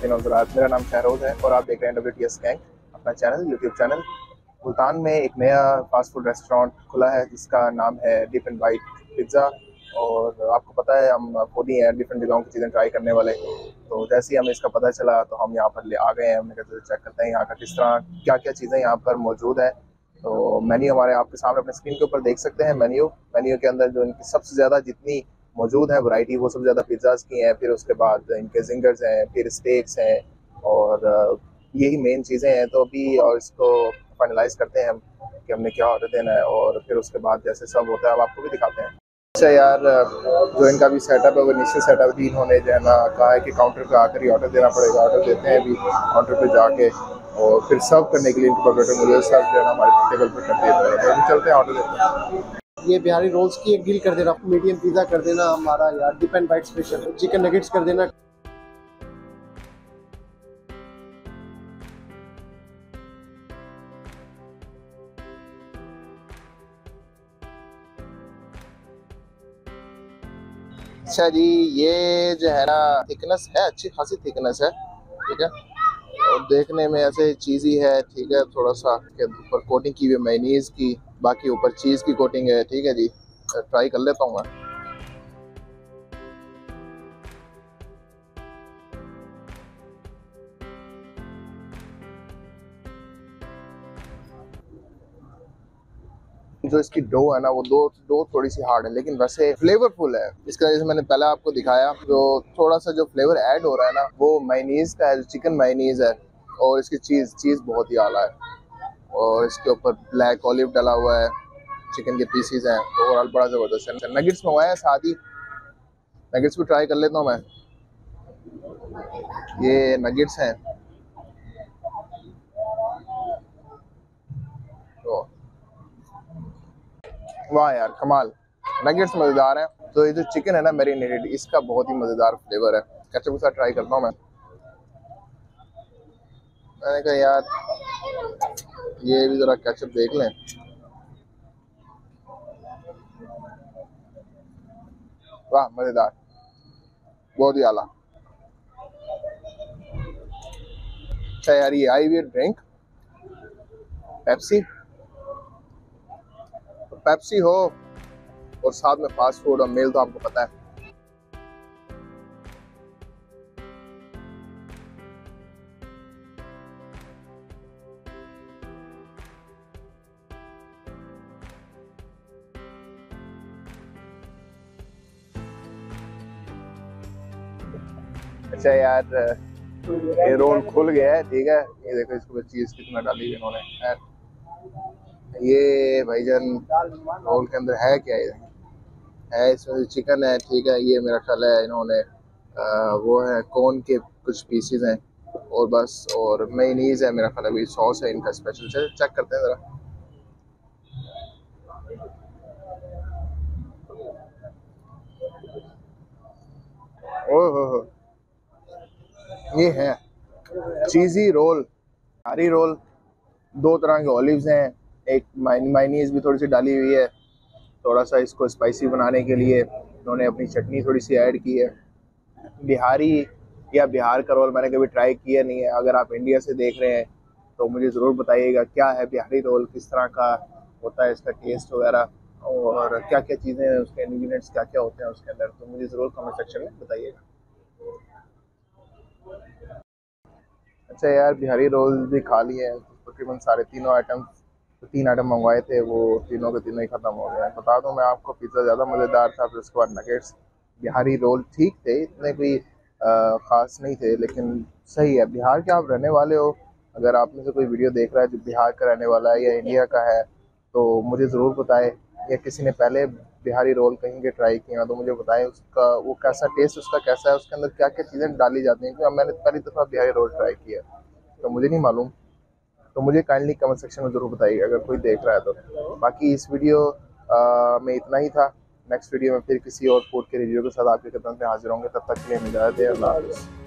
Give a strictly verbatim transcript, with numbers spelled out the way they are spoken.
नाज़रीन और हज़रात, मेरा नाम शहरोज़ है और आप देख रहे हैं डब्ल्यू टी एस गैंग, अपना चैनल, यूट्यूब चैनल। मुल्तान में एक नया फास्ट फूड रेस्टोरेंट खुला है जिसका नाम है डिप एंड बाइट पिज़्ज़ा। और आपको पता है हम खुद ही हैं डिफरेंट जगहों की चीज़ें ट्राई करने वाले, तो जैसे ही हमें इसका पता चला तो हम यहाँ पर ले आ गए हैं। हमने कहा चेक करते हैं यहाँ का किस तरह क्या क्या चीज़ें यहाँ पर मौजूद है। तो मेन्यू हमारे आपके सामने अपने स्क्रीन के ऊपर देख सकते हैं। मेन्यू मेन्यू के अंदर जो इनकी सबसे ज़्यादा जितनी मौजूद है वैरायटी, वो सबसे ज़्यादा पिज़्ज़ाज़ की हैं, फिर उसके बाद इनके जिंगर्स हैं, फिर स्टेक्स हैं और यही मेन चीज़ें हैं। तो अभी और इसको फाइनलाइज करते हैं हम कि हमने क्या ऑर्डर देना है और फिर उसके बाद जैसे सब होता है अब आपको भी दिखाते हैं। अच्छा यार, जो इनका भी सेटअप है वो इनिशियल सेटअप भी इन्होंने जो है ना कहा है कि काउंटर पे आकर ही ऑर्डर देना पड़ेगा। ऑर्डर देते हैं अभी काउंटर पे जाके और फिर सर्व करने के लिए इनके ऑपरेटर मुझे सर्व जो है ना हमारे टेबल पर कर देते हैं। तो अभी चलते हैं ऑर्डर देते हैं। ये बिहारी रोल्स की एक डील कर देना, मीडियम पिज़्ज़ा कर देना हमारा यार, dip and bite special, chicken nuggets कर देना। अच्छा जी, ये जो है ना थिकनेस है, अच्छी खासी थिकनेस है, ठीक है, और देखने में ऐसे चीज़ी है, ठीक है। थोड़ा सा के ऊपर कोटिंग की हुई मेयोनीज की, बाकी ऊपर चीज़ की कोटिंग है, ठीक है जी। ट्राई कर लेता हूँ मैं। जो इसकी डो है ना वो दो डो थोड़ी सी हार्ड है लेकिन वैसे फ्लेवरफुल है। इसका जैसे मैंने पहले आपको दिखाया, जो थोड़ा सा जो फ्लेवर ऐड हो रहा है ना वो मेयोनीज का है, चिकन मेयोनीज है और इसकी चीज़ चीज़ बहुत ही आला है और इसके ऊपर ब्लैक ऑलिव डला हुआ है, चिकन के पीसीज हैं, तो ओवरऑल बड़ा ज़बरदस्त है। नगेट्स मंगवाया है साथ ही, नगेट्स भी ट्राई कर लेता हूँ मैं। ये नगेट्स हैं, तो वाह यार कमाल, नगेट्स मज़ेदार हैं। तो ये जो चिकन है ना मैरिनेटेड, इसका बहुत ही मज़ेदार फ्लेवर है। केचप के साथ ट्राई करता हूँ मैं। मैंने कहा यार ये भी ज़रा केचप देख लें। वाह मज़ेदार, बहुत ही आला। अच्छा यार, ये आई हुई ड्रिंक पेप्सी, तो पेप्सी हो और साथ में फास्ट फूड और मील, तो आपको पता है। अच्छा यार, ये रोल खुल गया है, ठीक है। ये देखो इसको चीज कितना डाली है इन्होंने। ये भाईजान रोल के अंदर है क्या? ये है, इसमें चिकन है, ठीक है। ये मेरा ख्याल है इन्होंने आ, वो है कॉर्न के कुछ पीसेस हैं और बस, और मेयोनीज है मेरा ख्याल है, सॉस है इनका स्पेशल। चल चेक करते हैं जरा। ओह हो हो, ये है चीज़ी रोल, हरी रोल, दो तरह के ऑलिव्स हैं, एक मायनीज भी थोड़ी सी डाली हुई है। थोड़ा सा इसको स्पाइसी बनाने के लिए उन्होंने अपनी चटनी थोड़ी सी ऐड की है। बिहारी या बिहार का रोल मैंने कभी ट्राई किया नहीं है। अगर आप इंडिया से देख रहे हैं तो मुझे ज़रूर बताइएगा क्या है बिहारी रोल, किस तरह का होता है इसका टेस्ट वगैरह, और क्या क्या चीज़ें हैं उसके इंग्रीडियंट्स क्या क्या होते हैं उसके अंदर, तो मुझे ज़रूर कमेंट सेक्शन में बताइएगा। अच्छा यार, बिहारी रोल भी खा लिए हैं तकरीबन सारे तीनों आइटम, तो तीन आइटम मंगवाए थे वो तीनों के तीनों ही ख़त्म हो गए हैं। बता दूं मैं आपको, पिज़्ज़ा ज़्यादा मज़ेदार था, फिर उसके बाद नगेट्स। बिहारी रोल ठीक थे, इतने कोई ख़ास नहीं थे, लेकिन सही है। बिहार के आप रहने वाले हो, अगर आप में से कोई वीडियो देख रहा है जो बिहार का रहने वाला है या इंडिया का है, तो मुझे ज़रूर बताएं, या किसी ने पहले बिहारी रोल कहीं के ट्राई किया तो मुझे बताएं उसका वो कैसा टेस्ट उसका कैसा है, उसके अंदर क्या क्या चीज़ें डाली जाती हैं, क्योंकि मैंने पहली दफ़ा बिहारी रोल ट्राई किया तो मुझे नहीं मालूम। तो मुझे काइंडली कमेंट सेक्शन में ज़रूर बताइए अगर कोई देख रहा है तो। बाकी इस वीडियो आ, में इतना ही था। नेक्स्ट वीडियो में फिर किसी और फूड के रिव्यू के साथ आपके कदम पे हाजिर होंगे, तब तक के लिए इजाज़त दें। अल्लाह हाफ़िज़।